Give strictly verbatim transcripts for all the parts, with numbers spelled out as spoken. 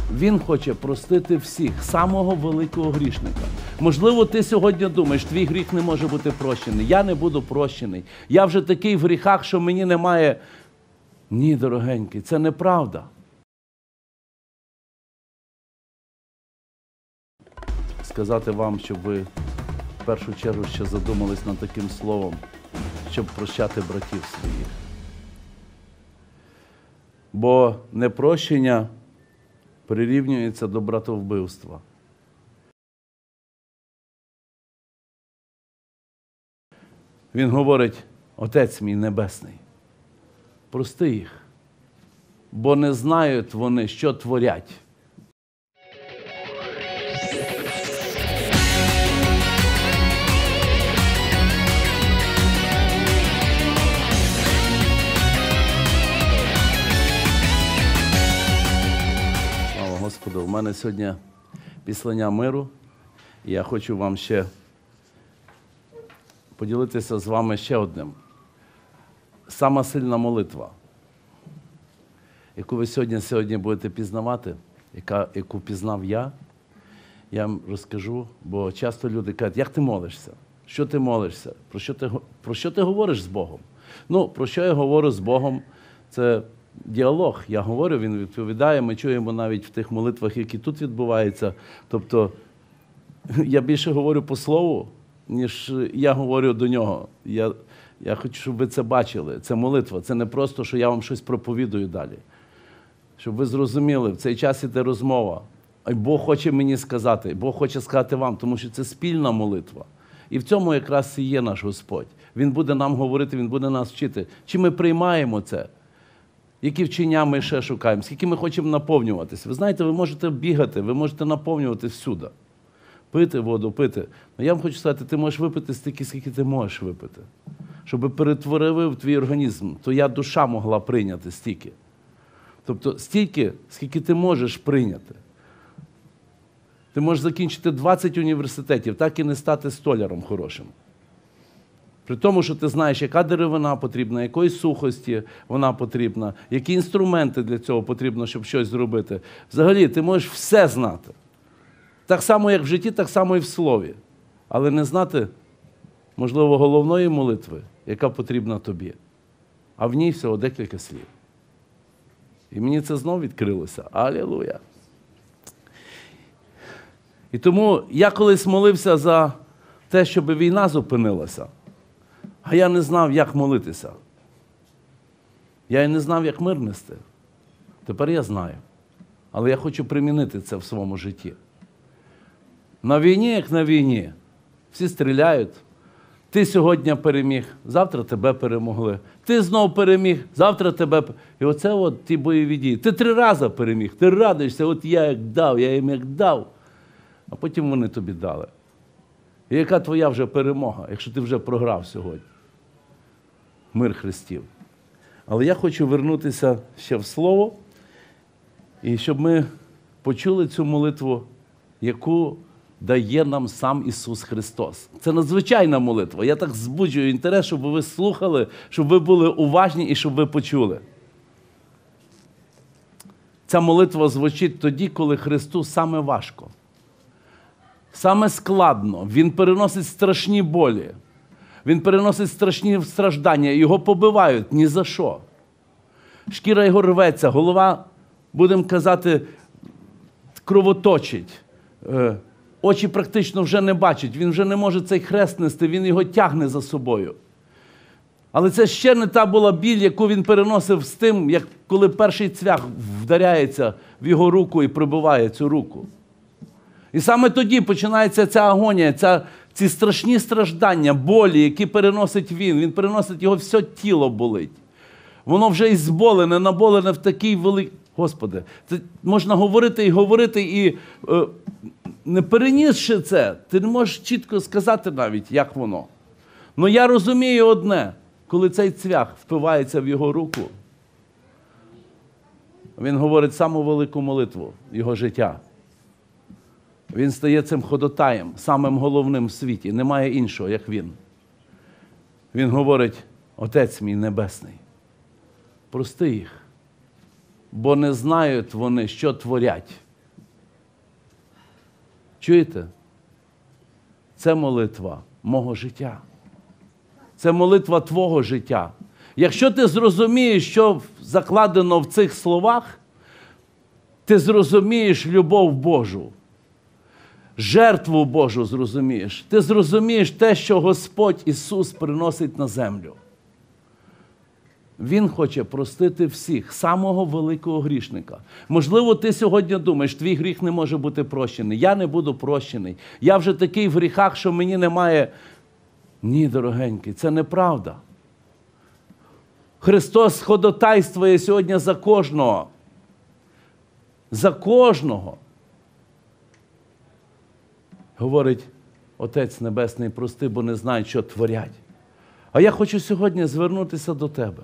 Він хоче простити всіх, самого великого грішника. Можливо, ти сьогодні думаєш, твій гріх не може бути прощений. Я не буду прощений. Я вже такий в гріхах, що мені немає. Ні, дорогенький, це неправда. Сказати вам, щоб ви в першу чергу ще задумались над таким словом, щоб прощати братів своїх. Бо непрощення прирівнюється до братовбивства. Він говорить: Отець мій Небесний, прости їх, бо не знають вони, що творять. Слава Господу! У мене сьогодні післання миру, і я хочу вам ще поділитися з вами ще одним. Сама сильна молитва, яку ви сьогодні, сьогодні будете пізнавати, яка, яку пізнав я, я вам розкажу, бо часто люди кажуть: як ти молишся? Що ти молишся? Про що ти, про що ти говориш з Богом? Ну, про що я говорю з Богом? Це діалог. Я говорю, Він відповідає, ми чуємо навіть в тих молитвах, які тут відбуваються. Тобто, я більше говорю по слову, ніж я говорю до нього. Я, я хочу, щоб ви це бачили. Це молитва. Це не просто, що я вам щось проповідую далі. Щоб ви зрозуміли, в цей час іде розмова. І Бог хоче мені сказати, Бог хоче сказати вам, тому що це спільна молитва. І в цьому якраз і є наш Господь. Він буде нам говорити, Він буде нас вчити. Чи ми приймаємо це? Які вчення ми ще шукаємо? Скільки ми хочемо наповнюватися? Ви знаєте, ви можете бігати, ви можете наповнювати всюди. Пити воду, пити. Но я вам хочу сказати, ти можеш випити стільки, скільки ти можеш випити. Щоб перетворив твій організм, твоя душа могла прийняти стільки. Тобто стільки, скільки ти можеш прийняти. Ти можеш закінчити двадцять університетів, так і не стати столяром хорошим. При тому, що ти знаєш, яка деревина потрібна, якої сухості вона потрібна, які інструменти для цього потрібно, щоб щось зробити. Взагалі, ти можеш все знати. Так само, як в житті, так само і в слові. Але не знати, можливо, головної молитви, яка потрібна тобі. А в ній всього декілька слів. І мені це знов відкрилося. Алілуя! І тому я колись молився за те, щоб війна зупинилася. А я не знав, як молитися. Я і не знав, як мир нести. Тепер я знаю. Але я хочу примінити це в своєму житті. На війні, як на війні. Всі стріляють. Ти сьогодні переміг, завтра тебе перемогли. Ти знов переміг, завтра тебе... І оце от ті бойові дії. Ти три рази переміг, ти радуєшся, от я як дав, я їм як дав. А потім вони тобі дали. І яка твоя вже перемога, якщо ти вже програв сьогодні? Мир Христів. Але я хочу вернутися ще в Слово, і щоб ми почули цю молитву, яку дає нам сам Ісус Христос. Це надзвичайна молитва. Я так збуджую інтерес, щоб ви слухали, щоб ви були уважні і щоб ви почули. Ця молитва звучить тоді, коли Христу саме важко. Саме складно. Він переносить страшні болі. Він переносить страшні страждання. Його побивають ні за що. Шкіра його рветься, голова, будемо казати, кровоточить. Очі практично вже не бачать. Він вже не може цей хрест нести, він його тягне за собою. Але це ще не та була біль, яку він переносив з тим, як коли перший цвях вдаряється в його руку і пробиває цю руку. І саме тоді починається ця агонія, ця, ці страшні страждання, болі, які переносить він. Він переносить, його все тіло болить. Воно вже і зболене, наболене в такий великий... Господи, це можна говорити і говорити, і е, не перенісши це, ти не можеш чітко сказати навіть, як воно. Но я розумію одне, коли цей цвях впивається в його руку, він говорить саму велику молитву його життя. Він стає цим ходатаєм, самим головним в світі. Немає іншого, як він. Він говорить: Отець мій Небесний, прости їх, бо не знають вони, що творять. Чуєте? Це молитва мого життя. Це молитва твого життя. Якщо ти зрозумієш, що закладено в цих словах, ти зрозумієш любов Божу, жертву Божу зрозумієш. Ти зрозумієш те, що Господь Ісус приносить на землю. Він хоче простити всіх, самого великого грішника. Можливо, ти сьогодні думаєш, твій гріх не може бути прощений. Я не буду прощений. Я вже такий в гріхах, що мені немає... Ні, дорогенький, це неправда. Христос ходатайствує сьогодні за кожного. За кожного. Говорить, Отець Небесний, прости, бо не знають, що творять. А я хочу сьогодні звернутися до тебе.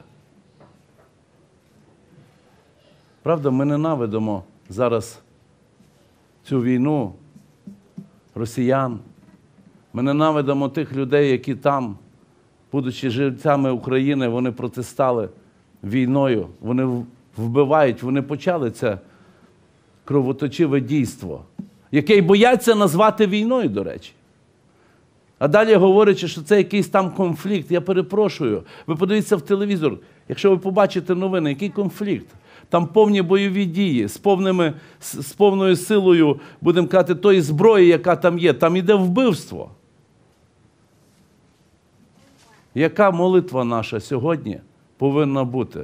Правда, ми ненавидимо зараз цю війну, росіян. Ми ненавидимо тих людей, які там, будучи жильцями України, вони протистали війною, вони вбивають, вони почали це кровоточиве дійство, яке й бояться назвати війною, до речі. А далі говорячи, що це якийсь там конфлікт, я перепрошую, ви подивіться в телевізор, якщо ви побачите новини, який конфлікт? Там повні бойові дії, з, повними, з повною силою, будемо казати, тої зброї, яка там є, там іде вбивство. Яка молитва наша сьогодні повинна бути?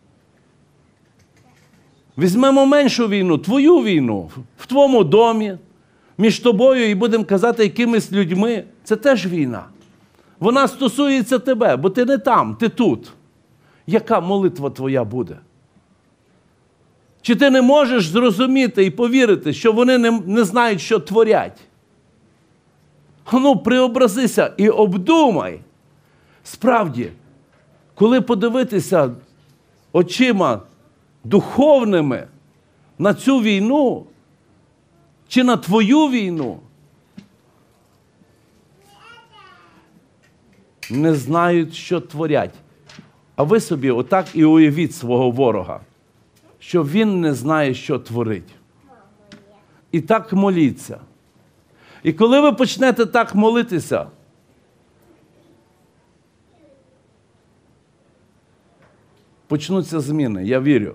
Візьмемо меншу війну, твою війну, в твоєму домі, між тобою і, будемо казати, якимись людьми. Це теж війна. Вона стосується тебе, бо ти не там, ти тут. Яка молитва твоя буде? Чи ти не можеш зрозуміти і повірити, що вони не, не знають, що творять? Ну, преобразися і обдумай. Справді, коли подивитися очима духовними на цю війну, чи на твою війну, не знають, що творять. А ви собі отак і уявіть свого ворога, що він не знає, що творить. І так моліться. І коли ви почнете так молитися, почнуться зміни, я вірю.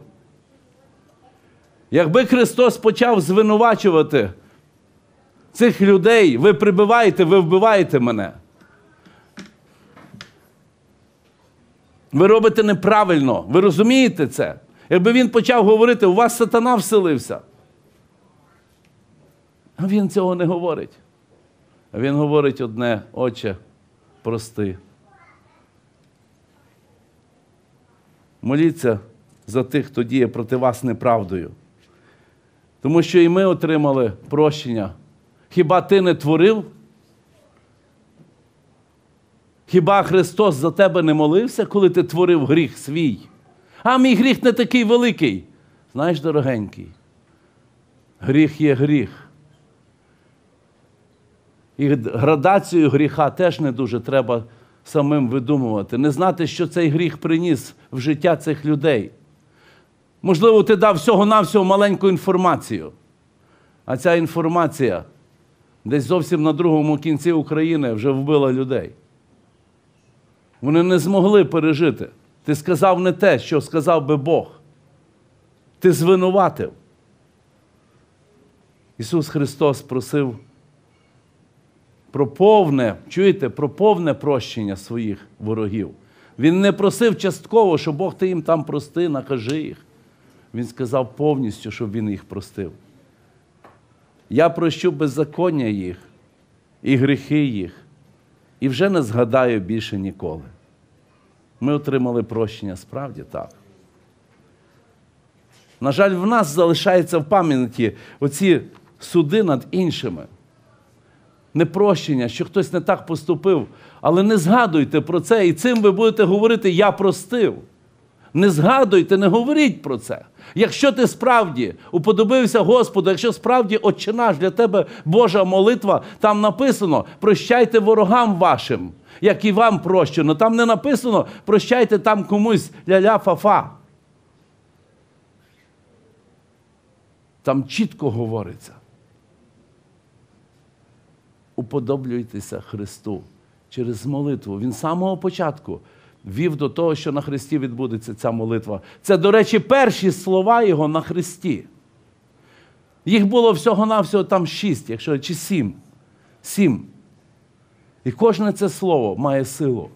Якби Христос почав звинувачувати цих людей, ви прибиваєте, ви вбиваєте мене. Ви робите неправильно, ви розумієте це? Якби він почав говорити, у вас сатана вселився. А він цього не говорить. А він говорить одне: Отче, прости. Моліться за тих, хто діє проти вас неправдою. Тому що і ми отримали прощення. Хіба ти не творив? Хіба Христос за тебе не молився, коли ти творив гріх свій? А мій гріх не такий великий. Знаєш, дорогенький, гріх є гріх. І градацію гріха теж не дуже треба самим видумувати. Не знати, що цей гріх приніс в життя цих людей. Можливо, ти дав всього-навсього маленьку інформацію. А ця інформація десь зовсім на другому кінці України вже вбила людей. Вони не змогли пережити. Ти сказав не те, що сказав би Бог. Ти звинуватив. Ісус Христос просив про повне, чуєте, про повне прощення своїх ворогів. Він не просив частково, що Бог ти їм там прости, накажи їх. Він сказав повністю, щоб він їх простив. Я прощу беззаконня їх і гріхи їх, і вже не згадаю більше ніколи. Ми отримали прощення, справді так. На жаль, в нас залишається в пам'яті оці суди над іншими. Непрощення, що хтось не так поступив. Але не згадуйте про це, і цим ви будете говорити «я простив». Не згадуйте, не говоріть про це. Якщо ти справді уподобився Господу, якщо справді Отче наш для тебе Божа молитва, там написано «прощайте ворогам вашим, як і вам прощено». Там не написано «прощайте там комусь ля-ля-фа-фа». Там чітко говориться. уподоблюйтеся Христу через молитву. Він з самого початку вів до того, що на Христі відбудеться ця молитва. Це, до речі, перші слова його на Христі. Їх було всього-навсього там шість, якщо, чи сім. Сім. І кожне це слово має силу.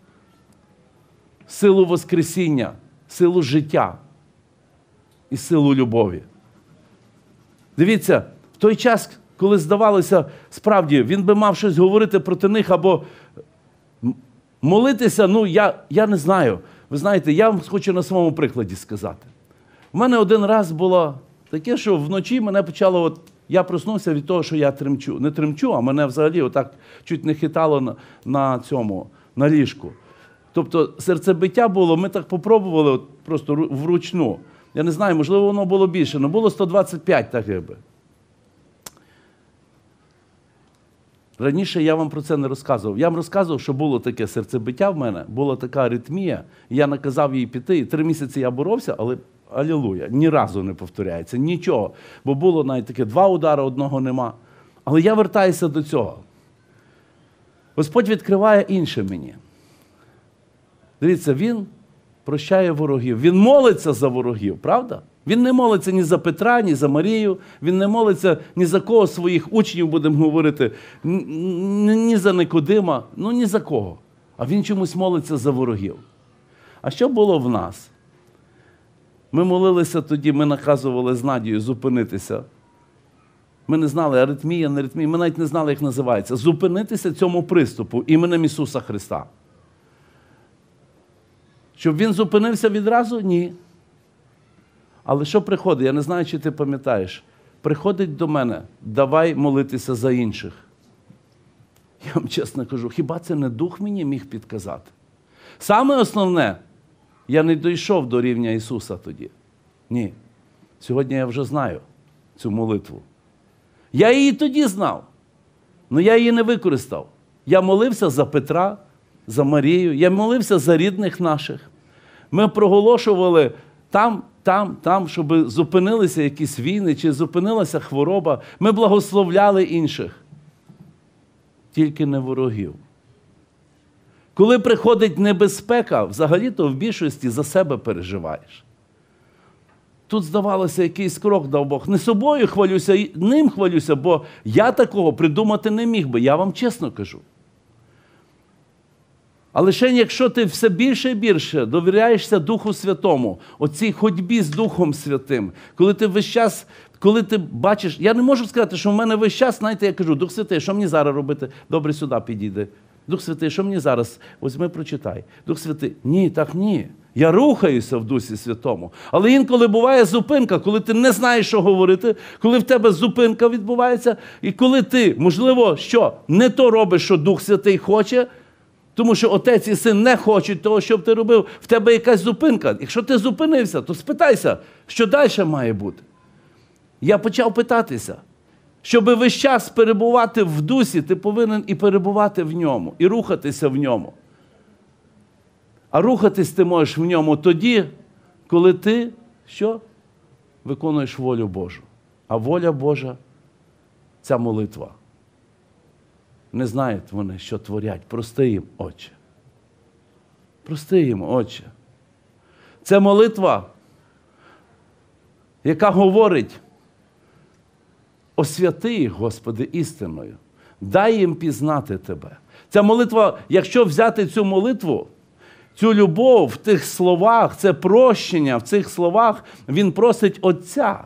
Силу воскресіння, силу життя і силу любові. Дивіться, в той час, коли здавалося, справді, він би мав щось говорити проти них або молитися, ну, я, я не знаю. Ви знаєте, я вам хочу на своєму прикладі сказати. У мене один раз було таке, що вночі мене почало, от, я проснувся від того, що я тремчу. Не тремчу, а мене взагалі отак чуть не хитало на, на цьому, на ліжку. Тобто серцебиття було, ми так попробували от, просто вручну. Я не знаю, можливо, воно було більше, але було сто двадцять п'ять так якби. Раніше я вам про це не розказував. Я вам розказував, що було таке серцебиття в мене, була така аритмія, і я наказав їй піти, і три місяці я боровся, але, алілуя, ні разу не повторяється, нічого. Бо було навіть таке два удари, одного нема. Але я вертаюся до цього. Господь відкриває інше мені. Дивіться, Він прощає ворогів, Він молиться за ворогів, правда? Він не молиться ні за Петра, ні за Марію, він не молиться ні за кого з своїх учнів, будемо говорити, ні за Никодима, ну ні за кого. А він чомусь молиться за ворогів. А що було в нас? Ми молилися тоді, ми наказували з Надією зупинитися. Ми не знали, аритмія, не аритмія, ми навіть не знали, як називається. Зупинитися цьому приступу іменем Ісуса Христа. Щоб він зупинився відразу? Ні. Але що приходить? Я не знаю, чи ти пам'ятаєш. Приходить до мене, давай молитися за інших. Я вам чесно кажу, хіба це не Дух мені міг підказати? Саме основне, я не дійшов до рівня Ісуса тоді. Ні. Сьогодні я вже знаю цю молитву. Я її тоді знав, але я її не використав. Я молився за Петра, за Марію, я молився за рідних наших. Ми проголошували там, там, там, щоб зупинилися якісь війни, чи зупинилася хвороба. Ми благословляли інших. Тільки не ворогів. Коли приходить небезпека, взагалі-то в більшості за себе переживаєш. Тут, здавалося, якийсь крок дав Бог. Не собою хвалюся, ним хвалюся, бо я такого придумати не міг би, я вам чесно кажу. А лише якщо ти все більше і більше довіряєшся Духу Святому, оцій ходьбі з Духом Святим, коли ти весь час, коли ти бачиш, я не можу сказати, що в мене весь час, знаєте, я кажу, Дух Святий, що мені зараз робити? Добре, сюди підійди. Дух Святий, що мені зараз? Возьми, прочитай. Дух Святий, ні, так ні. Я рухаюся в Дусі Святому. Але інколи буває зупинка, коли ти не знаєш, що говорити, коли в тебе зупинка відбувається, і коли ти, можливо, що, не то робиш, що Дух Святий хоче, тому що отець і син не хочуть того, щоб ти робив, в тебе якась зупинка. Якщо ти зупинився, то спитайся, що далі має бути. Я почав питатися. Щоб весь час перебувати в дусі, ти повинен і перебувати в ньому, і рухатися в ньому. А рухатись ти можеш в ньому тоді, коли ти, що? Виконуєш волю Божу. А воля Божа – ця молитва. Не знають вони, що творять. Прости їм, Отче. Прости їм, Отче. Це молитва, яка говорить: освяти їх, Господи, істиною. Дай їм пізнати Тебе. Ця молитва, якщо взяти цю молитву, цю любов в тих словах, це прощення в цих словах, він просить Отця.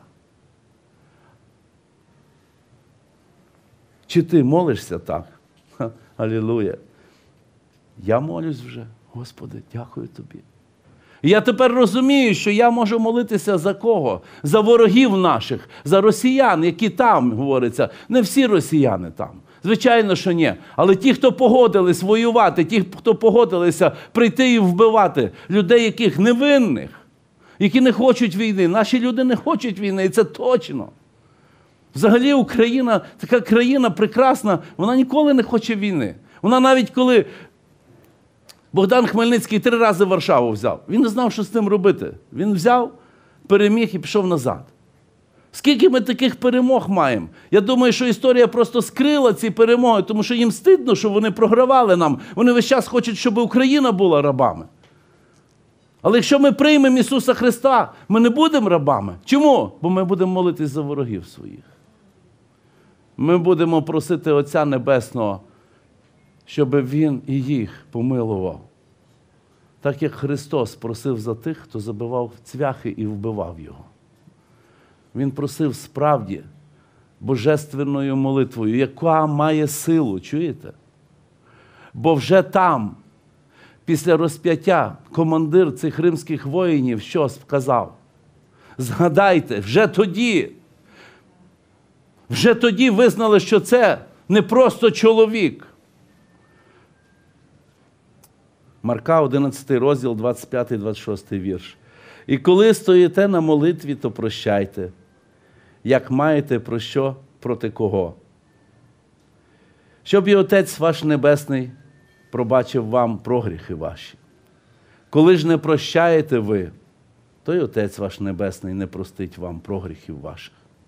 Чи ти молишся так? Ха, алілуя. Я молюсь вже. Господи, дякую Тобі. І я тепер розумію, що я можу молитися за кого? За ворогів наших, за росіян, які там, говориться. Не всі росіяни там. Звичайно, що ні. Але ті, хто погодились воювати, ті, хто погодилися прийти і вбивати людей, яких невинних, які не хочуть війни. Наші люди не хочуть війни, і це точно. Взагалі Україна, така країна прекрасна, вона ніколи не хоче війни. Вона навіть коли Богдан Хмельницький три рази Варшаву взяв, він не знав, що з тим робити. Він взяв, переміг і пішов назад. Скільки ми таких перемог маємо? Я думаю, що історія просто скрила ці перемоги, тому що їм стидно, що вони програвали нам. Вони весь час хочуть, щоб Україна була рабами. Але якщо ми приймемо Ісуса Христа, ми не будемо рабами. Чому? Бо ми будемо молитись за ворогів своїх. Ми будемо просити Отця Небесного, щоб Він і їх помилував. Так як Христос просив за тих, хто забивав цвяхи і вбивав Його. Він просив справді божественною молитвою, яка має силу, чуєте? Бо вже там, після розп'яття, командир цих римських воїнів що сказав? Згадайте, вже тоді, вже тоді визнали, що це не просто чоловік. Марка, одинадцятий розділ, двадцять п'ятий двадцять шостий вірш. І коли стоїте на молитві, то прощайте, як маєте про що, проти кого. Щоб і Отець ваш Небесний пробачив вам прогріхи ваші. Коли ж не прощаєте ви, то й Отець ваш Небесний не простить вам прогріхів ваших.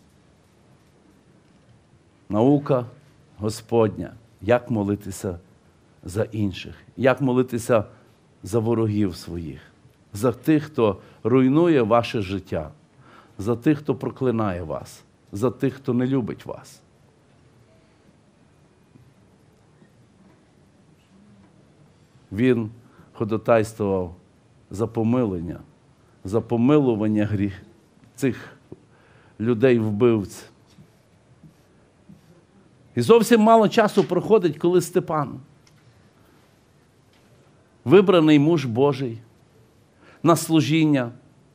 Наука Господня, як молитися за інших, як молитися за ворогів своїх, за тих, хто руйнує ваше життя, за тих, хто проклинає вас, за тих, хто не любить вас. Він ходатайствував за помилення, за помилування гріх цих людей-вбивць. І зовсім мало часу проходить, коли Степан, вибраний муж Божий, на служіння,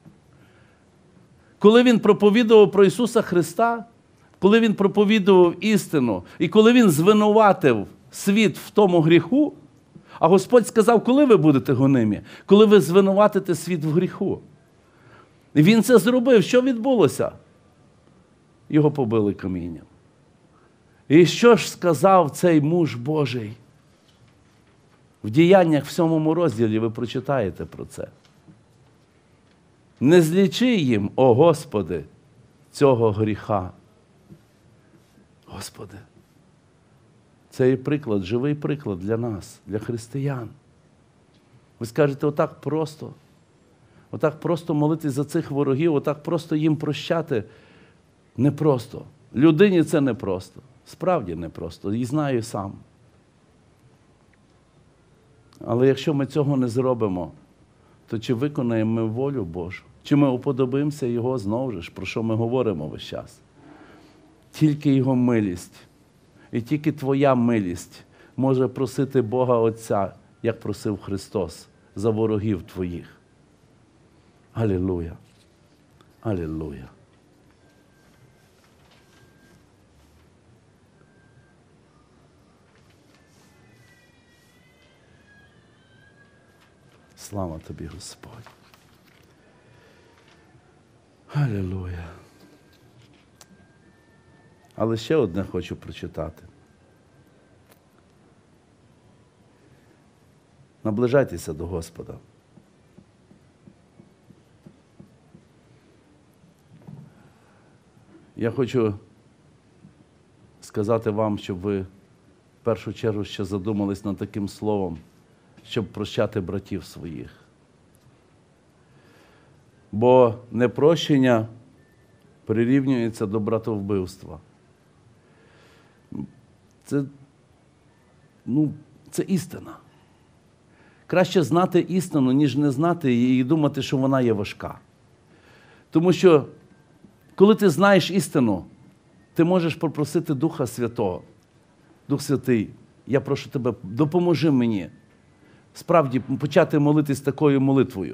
коли він проповідував про Ісуса Христа, коли він проповідував істину, і коли він звинуватив світ в тому гріху, а Господь сказав, коли ви будете гонимі? Коли ви звинуватите світ в гріху. І він це зробив. Що відбулося? Його побили камінням. І що ж сказав цей муж Божий? В Діяннях в сьомому розділі ви прочитаєте про це. Не злічи їм, о Господи, цього гріха. Господи, це є приклад, живий приклад для нас, для християн. Ви скажете, отак просто, отак просто молитись за цих ворогів, отак просто їм прощати. Непросто. Людині це непросто. Справді непросто. І знаю сам. Але якщо ми цього не зробимо, то чи виконаємо ми волю Божу? Чи ми уподобимося Його знову ж, про що ми говоримо весь час? Тільки Його милість. І тільки Твоя милість може просити Бога Отця, як просив Христос, за ворогів Твоїх. Алілуя! Алілуя! Слава Тобі, Господь! Алілуя! Але ще одне хочу прочитати. Наближайтеся до Господа. Я хочу сказати вам, щоб ви в першу чергу ще задумались над таким словом, щоб прощати братів своїх. Бо непрощення прирівнюється до братовбивства. Це, ну, це істина. Краще знати істину, ніж не знати її і думати, що вона є важка. Тому що, коли ти знаєш істину, ти можеш попросити Духа Святого. Дух Святий, я прошу тебе, допоможи мені справді почати молитись такою молитвою.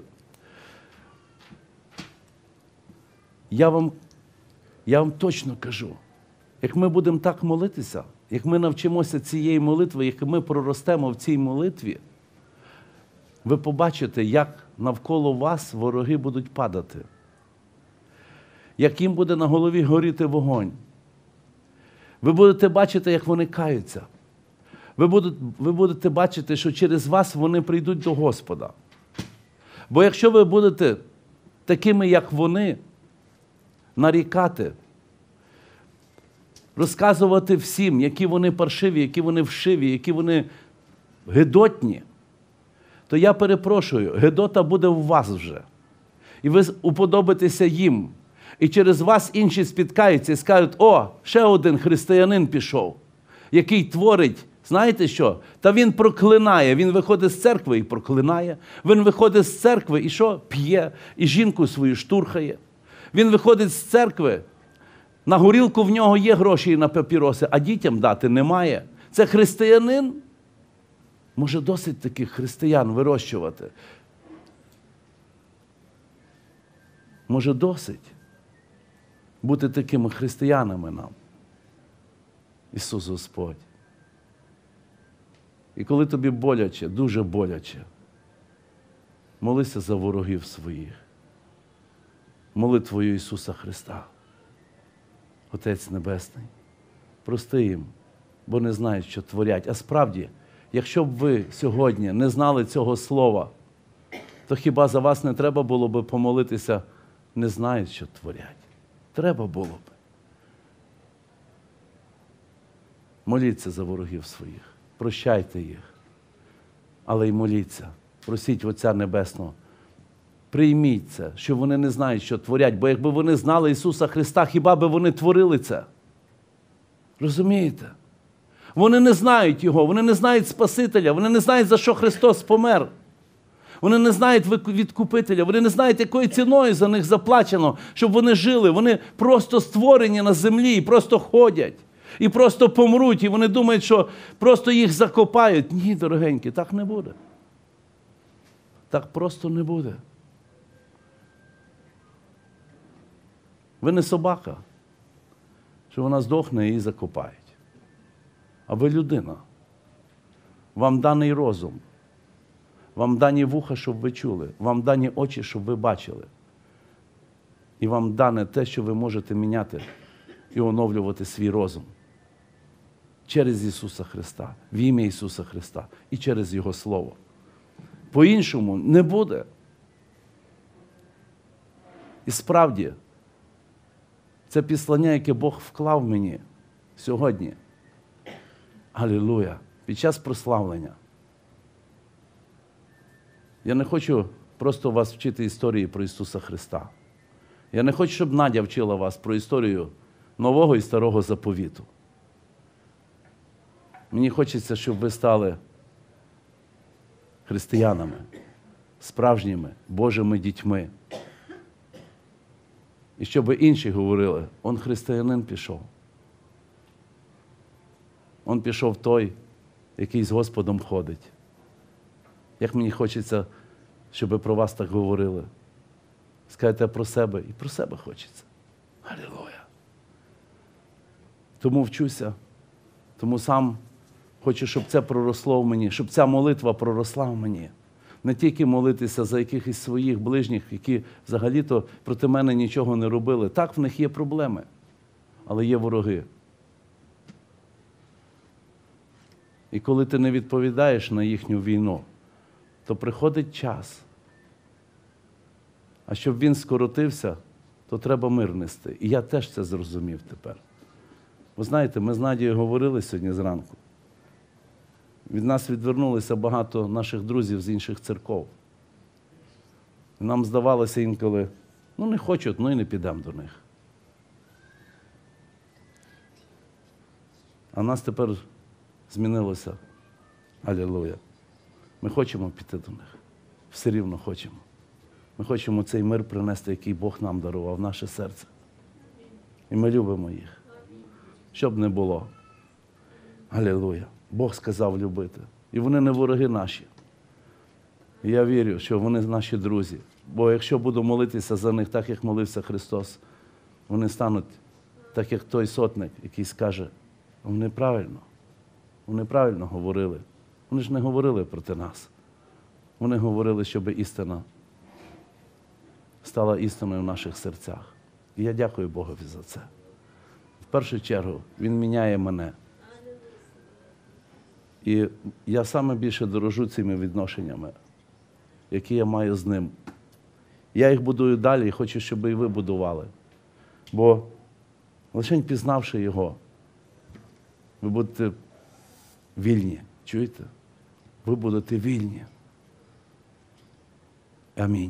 Я вам, я вам точно кажу, як ми будемо так молитися, як ми навчимося цієї молитви, як ми проростемо в цій молитві, ви побачите, як навколо вас вороги будуть падати. Як їм буде на голові горіти вогонь. Ви будете бачити, як вони каються. Ви будете, ви будете бачити, що через вас вони прийдуть до Господа. Бо якщо ви будете такими, як вони, нарікати, розказувати всім, які вони паршиві, які вони вшиві, які вони гидотні, то я перепрошую, гидота буде у вас вже. І ви уподобитеся їм. І через вас інші спіткаються і скажуть: о, ще один християнин пішов, який творить, знаєте що? Та він проклинає, він виходить з церкви і проклинає. Він виходить з церкви і що? П'є, і жінку свою штурхає. Він виходить з церкви, на горілку в нього є гроші і на папіроси, а дітям дати немає. Це християнин? Може, досить таких християн вирощувати? Може, досить бути такими християнами нам? Ісус Господь. І коли тобі боляче, дуже боляче, молися за ворогів своїх. Молитвою Ісуса Христа. Отець Небесний, прости їм, бо не знають, що творять. А справді, якщо б ви сьогодні не знали цього слова, то хіба за вас не треба було б помолитися: не знають, що творять? Треба було б. Моліться за ворогів своїх, прощайте їх, але й моліться, просіть Отця Небесного, прийміть це, що вони не знають, що творять, бо якби вони знали Ісуса Христа, хіба би вони творили це? Розумієте? Вони не знають Його, вони не знають Спасителя, вони не знають, за що Христос помер. Вони не знають відкупителя, вони не знають, якою ціною за них заплачено, щоб вони жили. Вони просто створені на землі і просто ходять. І просто помруть, і вони думають, що просто їх закопають. Ні, дорогенькі, так не буде. Так просто не буде. Ви не собака, що вона здохне і її закопають. А ви людина. Вам даний розум. Вам дані вуха, щоб ви чули. Вам дані очі, щоб ви бачили. І вам дане те, що ви можете міняти і оновлювати свій розум. Через Ісуса Христа, в ім'я Ісуса Христа і через Його Слово. По-іншому не буде. І справді, це післання, яке Бог вклав мені сьогодні. Алілуя! Під час прославлення. Я не хочу просто вас вчити історії про Ісуса Христа. Я не хочу, щоб Надя вчила вас про історію Нового і Старого Заповіту. Мені хочеться, щоб ви стали християнами, справжніми Божими дітьми. І щоб інші говорили: он християнин пішов. Он пішов той, який з Господом ходить. Як мені хочеться, щоб про вас так говорили. Скажете про себе, і про себе хочеться. Алілуя! Тому вчуся, тому сам хочу, щоб це проросло в мені, щоб ця молитва проросла в мені. Не тільки молитися за якихось своїх ближніх, які взагалі-то проти мене нічого не робили. Так, в них є проблеми, але є вороги. І коли ти не відповідаєш на їхню війну, то приходить час. А щоб він скоротився, то треба мир нести. І я теж це зрозумів тепер. Ви знаєте, ми з Надією говорили сьогодні зранку. Від нас відвернулися багато наших друзів з інших церков. І нам здавалося інколи: ну не хочуть, ну і не підемо до них. А нас тепер змінилося. Алілуя. Ми хочемо піти до них. Все рівно хочемо. Ми хочемо цей мир принести, який Бог нам дарував в наше серце. І ми любимо їх. Щоб не було. Алілуя. Бог сказав любити. І вони не вороги наші. І я вірю, що вони наші друзі. Бо якщо буду молитися за них так, як молився Христос, вони стануть так, як той сотник, який скаже: вони правильно, вони правильно говорили. Вони ж не говорили проти нас. Вони говорили, щоб істина стала істиною в наших серцях. І я дякую Богові за це. В першу чергу, Він міняє мене. І я саме більше дорожу цими відношеннями, які я маю з Ним. Я їх будую далі і хочу, щоб і ви будували. Бо лише пізнавши Його, Ви будете вільні. Чуєте? Ви будете вільні. Амінь.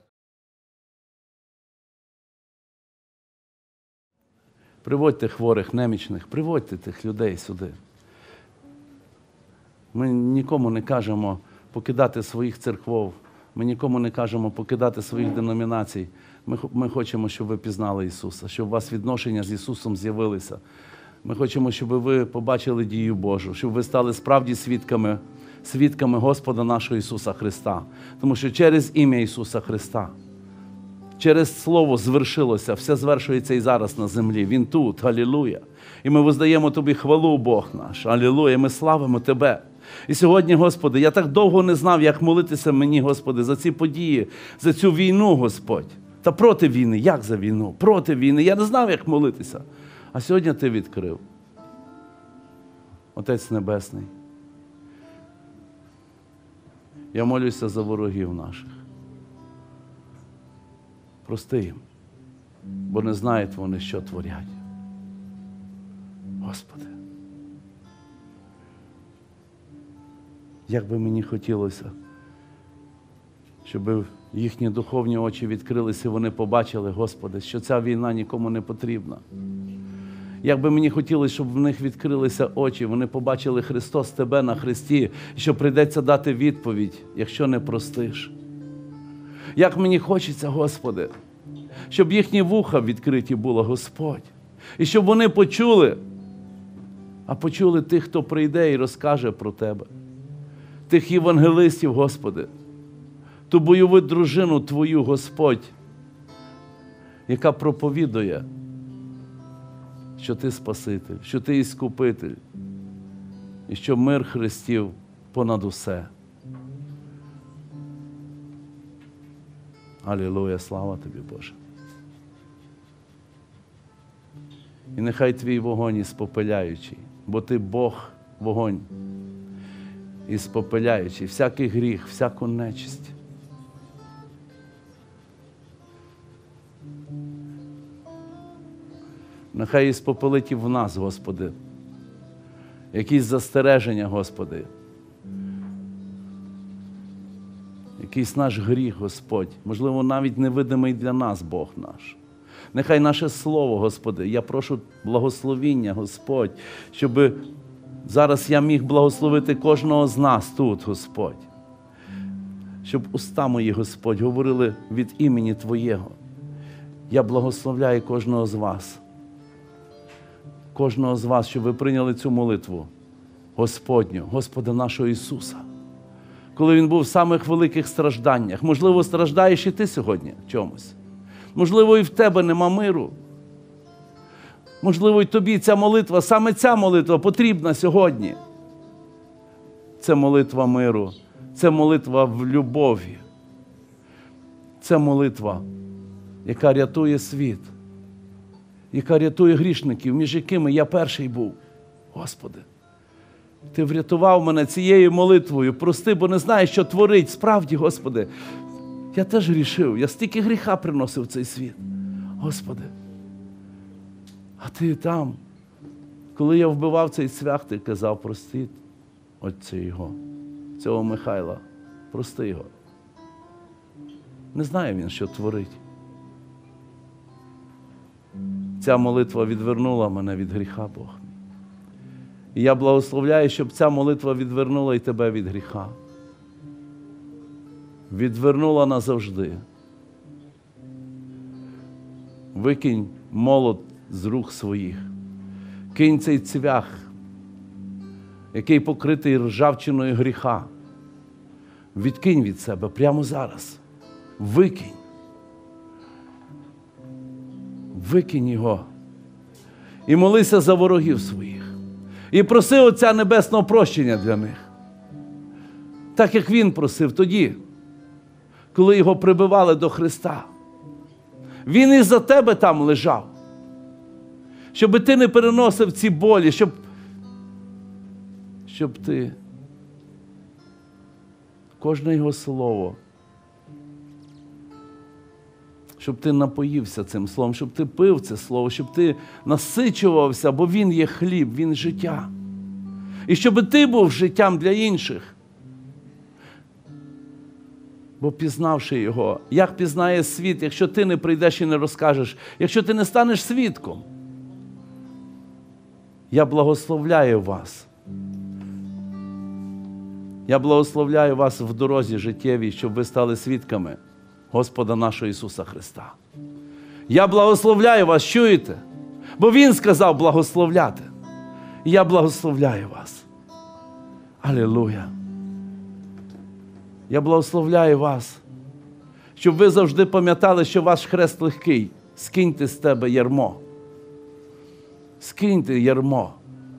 Приводьте хворих, немічних, приводьте тих людей сюди. Ми нікому не кажемо покидати своїх церков, ми нікому не кажемо покидати своїх деномінацій. Ми, ми хочемо, щоб ви пізнали Ісуса, щоб у вас відношення з Ісусом з'явилися. Ми хочемо, щоб ви побачили дію Божу, щоб ви стали справді свідками, свідками Господа нашого Ісуса Христа. Тому що через ім'я Ісуса Христа, через Слово звершилося, все звершується і зараз на землі. Він тут, алілуя. І ми воздаємо Тобі хвалу, Бог наш, алілуя, ми славимо Тебе. І сьогодні, Господи, я так довго не знав, як молитися мені, Господи, за ці події, за цю війну, Господь. Та проти війни, як за війну? Проти війни. Я не знав, як молитися. А сьогодні Ти відкрив. Отець Небесний, я молюся за ворогів наших. Прости їм, бо не знають вони, що творять. Господи, як би мені хотілося, щоб їхні духовні очі відкрилися, і вони побачили, Господи, що ця війна нікому не потрібна. Як би мені хотілося, щоб в них відкрилися очі, вони побачили Христос Тебе на хресті, і що прийдеться дати відповідь, якщо не простиш. Як мені хочеться, Господи, щоб їхні вуха відкриті було, Господь. І щоб вони почули, а почули тих, хто прийде і розкаже про Тебе. Тих євангелистів, Господи, ту бойову дружину Твою, Господь, яка проповідує, що Ти Спаситель, що Ти Іскупитель, і що мир Христів понад усе. Алілуя, слава Тобі, Боже. І нехай Твій вогонь іспопеляючий, бо Ти Бог вогонь, іспопеляючий всякий гріх, всяку нечисть. Нехай іспопелить і в нас, Господи, якісь застереження, Господи, якийсь наш гріх, Господь, можливо, навіть невидимий для нас Бог наш. Нехай наше слово, Господи, я прошу благословіння, Господь, щоб зараз я міг благословити кожного з нас тут, Господь. Щоб уста мої, Господь, говорили від імені Твоєго. Я благословляю кожного з вас. Кожного з вас, щоб ви прийняли цю молитву Господню, Господа нашого Ісуса. Коли Він був в самих великих стражданнях. Можливо, страждаєш і ти сьогодні в чомусь. Можливо, і в тебе нема миру. Можливо, і тобі ця молитва, саме ця молитва потрібна сьогодні. Це молитва миру, це молитва в любові. Це молитва, яка рятує світ, яка рятує грішників, між якими я перший був. Господи, Ти врятував мене цією молитвою. Прости, бо не знаю, що творить. Справді, Господи, я теж грішив, я стільки гріха приносив в цей світ. Господи, а Ти там, коли я вбивав цей цвях, Ти казав, прости отця його, цього Михайла, прости його. Не знає він, що творить. Ця молитва відвернула мене від гріха, Бог. І я благословляю, щоб ця молитва відвернула і тебе від гріха. Відвернула назавжди. Викинь молот з рук своїх. Кинь цей цвях, який покритий ржавчиною гріха. Відкинь від себе прямо зараз. Викинь. Викинь його. І молися за ворогів своїх. І проси Отця Небесного прощення для них. Так, як Він просив тоді, коли його прибивали до Христа. Він і за тебе там лежав. Щоб ти не переносив ці болі, щоб, щоб ти кожне його слово, щоб ти напоївся цим словом, щоб ти пив це слово, щоб ти насичувався, бо Він є хліб, Він життя. І щоб ти був життям для інших. Бо пізнавши Його, як пізнає світ, якщо ти не прийдеш і не розкажеш, якщо ти не станеш свідком? Я благословляю вас. Я благословляю вас в дорозі життєвій, щоб ви стали свідками Господа нашого Ісуса Христа. Я благословляю вас, чуєте? Бо Він сказав благословляти. І я благословляю вас. Алілуя. Я благословляю вас, щоб ви завжди пам'ятали, що ваш хрест легкий. Скиньте з тебе ярмо. Скиньте ярмо.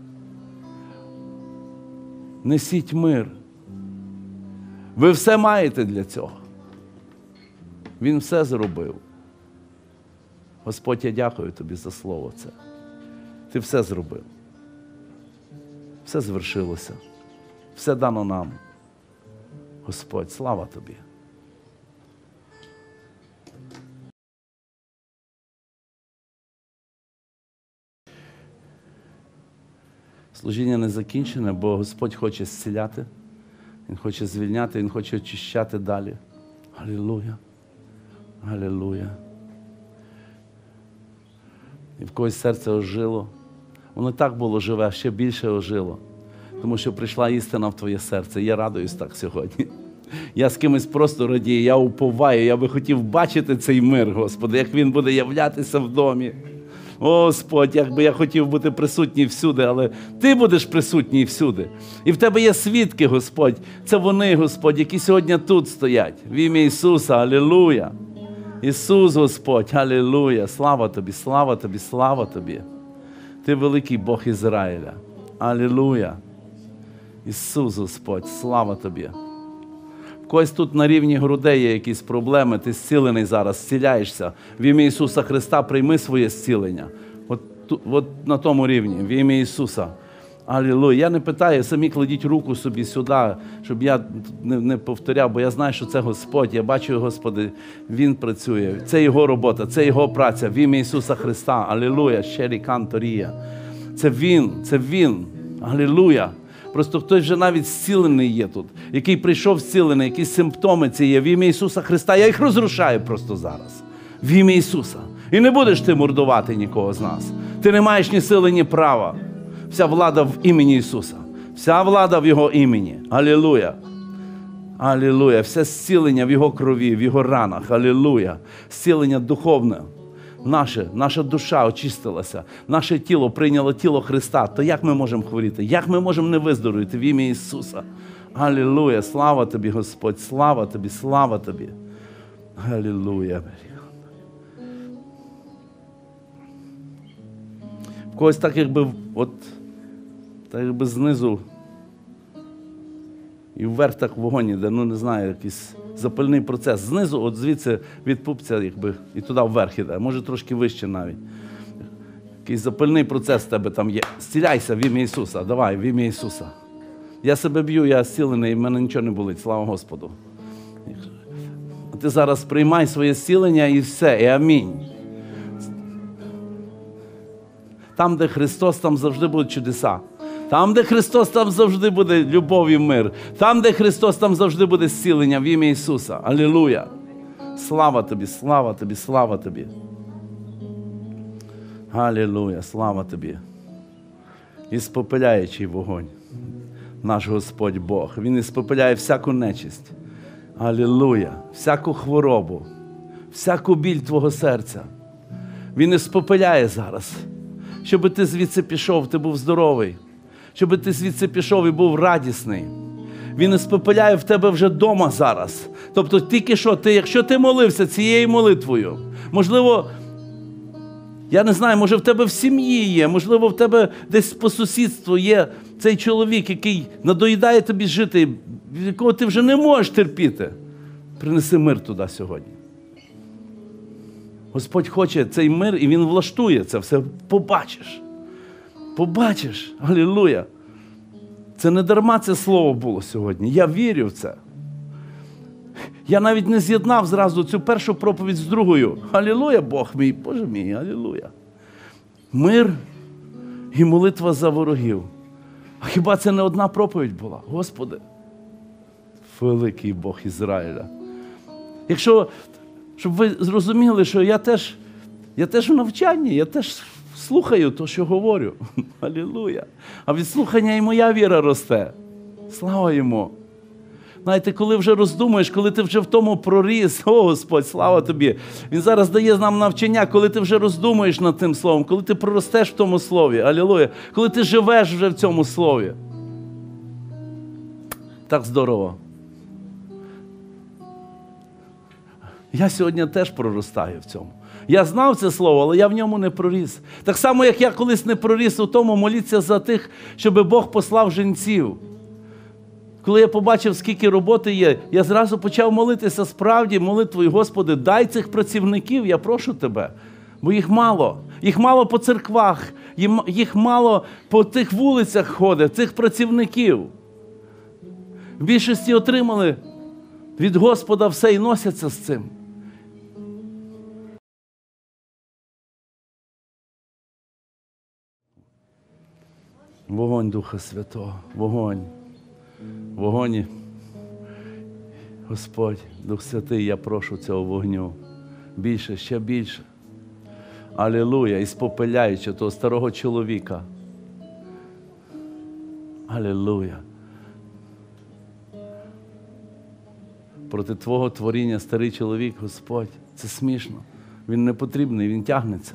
Несіть мир. Ви все маєте для цього. Він все зробив. Господь, я дякую тобі за слово це. Ти все зробив. Все звершилося. Все дано нам. Господь, слава тобі. Служіння не закінчене, бо Господь хоче зціляти, Він хоче звільняти, Він хоче очищати далі. Алілуя. Алілуя. І в когось серце ожило. Воно так було живе, ще більше ожило. Тому що прийшла істина в твоє серце. Я радуюсь так сьогодні. Я з кимось просто радію, я уповаю, я би хотів бачити цей мир, Господи, як він буде являтися в домі. О, Господь, як би я хотів бути присутній всюди, але Ти будеш присутній всюди. І в Тебе є свідки, Господь. Це вони, Господь, які сьогодні тут стоять. В ім'я Ісуса, алілуя. Ісус, Господь, алілуя. Слава Тобі, слава Тобі, слава Тобі. Ти великий Бог Ізраїля. Алілуя. Ісус, Господь, слава Тобі. В когось тут на рівні грудей є якісь проблеми, ти зцілений зараз, зціляєшся. В ім'я Ісуса Христа прийми своє зцілення. От, от на тому рівні, в ім'я Ісуса. Алілуя. Я не питаю, самі кладіть руку собі сюди, щоб я не, не повторяв, бо я знаю, що це Господь. Я бачу, Господи, Він працює. Це Його робота, це Його праця. В ім'я Ісуса Христа. Алілуя. Щері канторія. Це Він, це Він. Алілуя. Просто хтось вже навіть зцілений є тут, який прийшов зцілений, якісь симптоми ці є. В ім'я Ісуса Христа. Я їх розрушаю просто зараз. В ім'я Ісуса. І не будеш ти мордувати нікого з нас. Ти не маєш ні сили, ні права. Вся влада в імені Ісуса. Вся влада в Його імені. Алілуя. Алілуя. Все зцілення в Його крові, в Його ранах. Алілуя. Зцілення духовне. Наше, наша душа очистилася, наше тіло прийняло тіло Христа. То як ми можемо хворіти? Як ми можемо не виздоровіти в ім'я Ісуса? Алілуя! Слава Тобі, Господь! Слава Тобі! Слава Тобі! Алілуя! В когось так, якби, от, так якби знизу і вверх так вогонь іде, ну не знаю, якийсь запальний процес. Знизу, от звідси від пупця, якби, і туди вверх іде, може трошки вище навіть. Якийсь запальний процес в тебе там є. Зціляйся в ім'я Ісуса, давай, в ім'я Ісуса. Я себе б'ю, я зцілений, і в мене нічого не болить, слава Господу. Ти зараз приймай своє зцілення і все, і амінь. Там, де Христос, там завжди будуть чудеса. Там, де Христос, там завжди буде любов і мир. Там, де Христос, там завжди буде зцілення в ім'я Ісуса. Алілуя! Слава Тобі, слава Тобі, слава Тобі. Алілуя, слава Тобі. Іспопиляючий вогонь. Наш Господь Бог. Він іспопиляє всяку нечисть. Алілуя! Всяку хворобу, всяку біль твого серця. Він іспопиляє зараз. Щоб ти звідси пішов, ти був здоровий. Щоб ти звідси пішов і був радісний. Він іспопиляє в тебе вже вдома зараз. Тобто тільки що, ти, якщо ти молився цією молитвою, можливо, я не знаю, може в тебе в сім'ї є, можливо в тебе десь по сусідству є цей чоловік, який надоїдає тобі жити, якого ти вже не можеш терпіти. Принеси мир туди сьогодні. Господь хоче цей мир, і Він влаштує це все. Побачиш. Побачиш. Алілуя. Це не дарма це слово було сьогодні. Я вірю в це. Я навіть не з'єднав зразу цю першу проповідь з другою. Алілуя, Бог мій, Боже мій, алілуя. Мир і молитва за ворогів. А хіба це не одна проповідь була? Господи, великий Бог Ізраїля. Якщо, щоб ви зрозуміли, що я теж, я теж в навчанні, я теж слухаю те, що говорю. Алілуя. А від слухання і моя віра росте. Слава Йому. Знаєте, коли вже роздумуєш, коли ти вже в тому проріс, о, Господь, слава Тобі. Він зараз дає нам навчання, коли ти вже роздумуєш над тим словом, коли ти проростеш в тому слові, алілуя, коли ти живеш вже в цьому слові. Так здорово. Я сьогодні теж проростаю в цьому. Я знав це слово, але я в ньому не проріс. Так само, як я колись не проріс у тому моліться за тих, щоб Бог послав жінців. Коли я побачив, скільки роботи є, я зразу почав молитися справді молитвою, Господи, дай цих працівників, я прошу Тебе. Бо їх мало. Їх мало по церквах, їх мало по тих вулицях ходить, цих працівників. В більшості отримали від Господа все і носяться з цим. Вогонь Духа Святого, вогонь. Вогонь. Господь, Дух Святий, я прошу цього вогню. Більше, ще більше. Алілуя. І спопиляючи того старого чоловіка. Алілуя. Проти Твого творіння старий чоловік, Господь, це смішно. Він не потрібний, він тягнеться.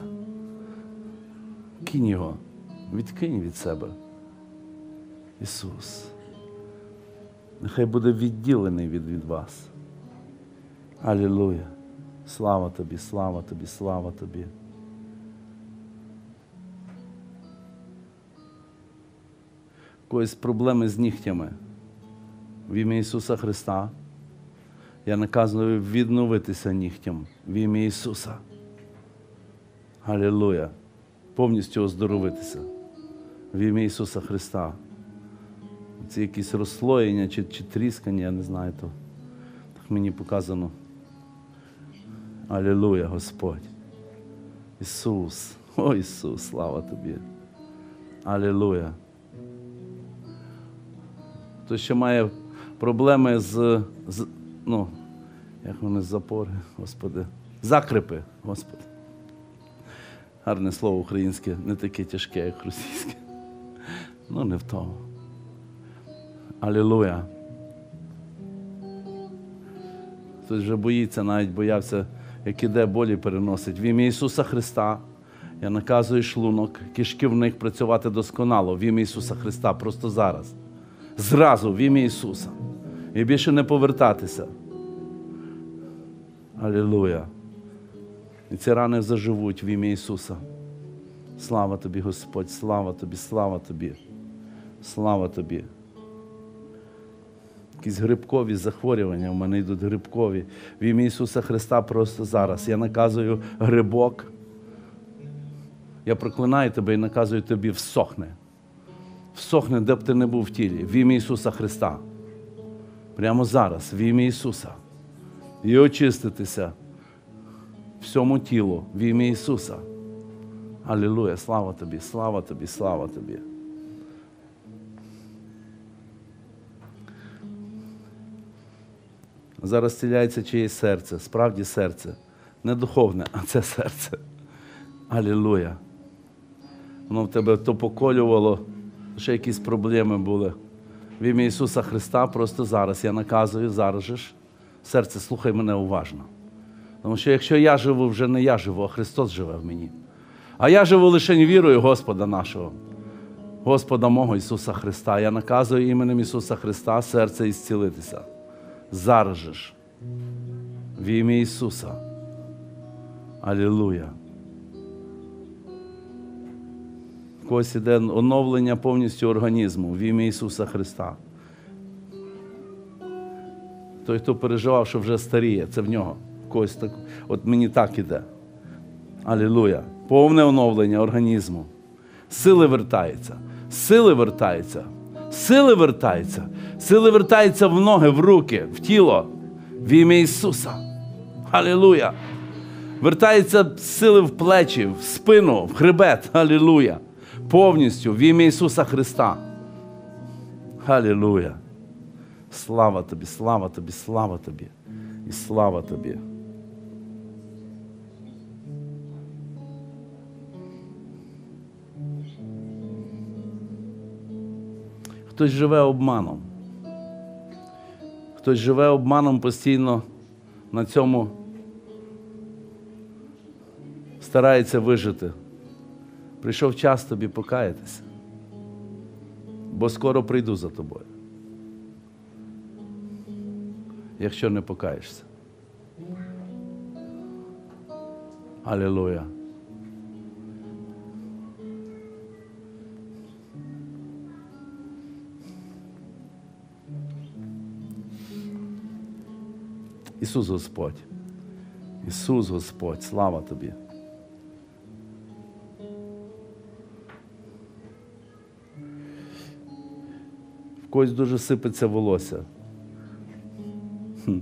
Кинь його. Відкинь від себе. Ісус. Нехай буде відділений від, від вас. Алілуя. Слава Тобі, слава Тобі, слава Тобі. Когось проблеми з нігтями. В ім'я Ісуса Христа я наказую відновитися нігтям. В ім'я Ісуса. Алілуя. Повністю оздоровитися. В ім'я Ісуса Христа. Це якісь розслоєння чи, чи тріскання, я не знаю, то так мені показано. Алілуя, Господь. Ісус. О, Ісус, слава Тобі. Алілуя. Хто ще має проблеми з, з ну, як вони, запори, Господи, закрипи, Господи. Гарне слово українське, не таке тяжке, як російське. Ну, не в тому. Алілуя. Хтось вже боїться, навіть боявся, як іде, болі переносить. В ім'я Ісуса Христа я наказую шлунок, кишки в них працювати досконало. В ім'я Ісуса Христа, просто зараз. Зразу, в ім'я Ісуса. І більше не повертатися. Алілуя. І ці рани заживуть в ім'я Ісуса. Слава Тобі, Господь, слава Тобі, слава Тобі. Слава Тобі. Якісь грибкові захворювання, в мене йдуть грибкові. В ім'я Ісуса Христа просто зараз. Я наказую грибок. Я проклинаю тебе і наказую тобі всохне. Всохне, де б ти не був в тілі. В ім'я Ісуса Христа. Прямо зараз, в ім'я Ісуса. І очиститися всьому тілу в ім'я Ісуса. Алілуя, слава Тобі, слава Тобі, слава Тобі. Зараз зціляється чиєсь серце, справді серце. Не духовне, а це серце. Алілуя. Воно в тебе то поколювало, ще якісь проблеми були. В ім'я Ісуса Христа просто зараз я наказую, зараз же ж. Серце, слухай мене уважно. Тому що якщо я живу, вже не я живу, а Христос живе в мені. А я живу лише вірою Господа нашого, Господа мого Ісуса Христа. Я наказую іменем Ісуса Христа серце ісцілитися. Зараз же ж. В ім'я Ісуса. Алілуя. В когось іде оновлення повністю організму в ім'я Ісуса Христа. Той, хто переживав, що вже старіє, це в нього. В когось так, от мені так іде. Алілуя. Повне оновлення організму. Сили вертаються. Сили вертаються. Сили вертаються. Сили вертаються в ноги, в руки, в тіло. В ім'я Ісуса. Алілуя. Вертаються сили в плечі, в спину, в хребет. Алілуя. Повністю в ім'я Ісуса Христа. Алілуя. Слава тобі, слава тобі, слава тобі. І слава тобі. Хтось живе обманом. Хтось живе обманом постійно на цьому старається вижити. Прийшов час тобі покаятися, бо скоро прийду за тобою, якщо не покаєшся. Алілуя. Ісус Господь. Ісус Господь, слава тобі. В когось дуже сипеться волосся. Хм.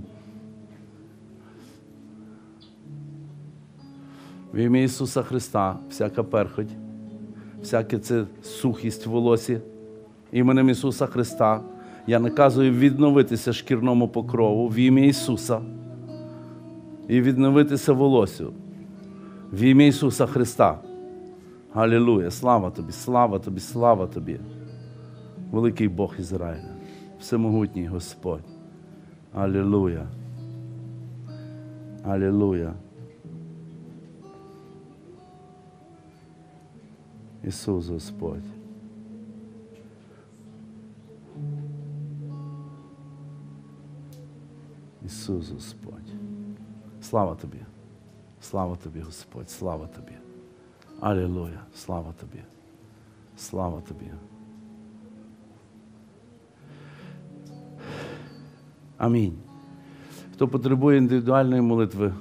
В ім'я Ісуса Христа всяка перхоть, всяка це сухість в волосі, іменем Ісуса Христа я наказую відновитися шкірному покрову в ім'я Ісуса і відновитися волосю в ім'я Ісуса Христа. Алілуя! Слава тобі, слава тобі, слава тобі. Великий Бог Ізраїля, всемогутній Господь. Алілуя! Алілуя! Ісус Господь. Ісус Господь. Слава тобі. Слава тобі, Господь. Слава тобі. Алілуя. Слава тобі. Слава тобі. Амінь. Хто потребує індивідуальної молитви,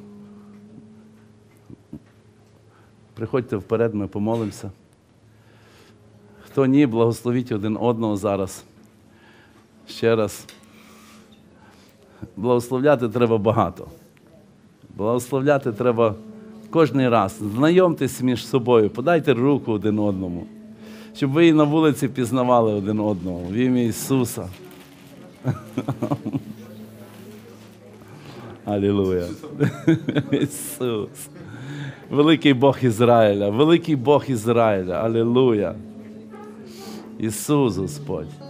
приходьте вперед, ми помолимося. Хто ні, благословіть один одного зараз. Ще раз. Благословляти треба багато. Благословляти треба кожен раз. Знайомтесь між собою, подайте руку один одному, щоб ви і на вулиці пізнавали один одного. В ім'я Ісуса. Алілуя. Ісус. Великий Бог Ізраїля, великий Бог Ізраїля. Алілуя. Ісус Господь.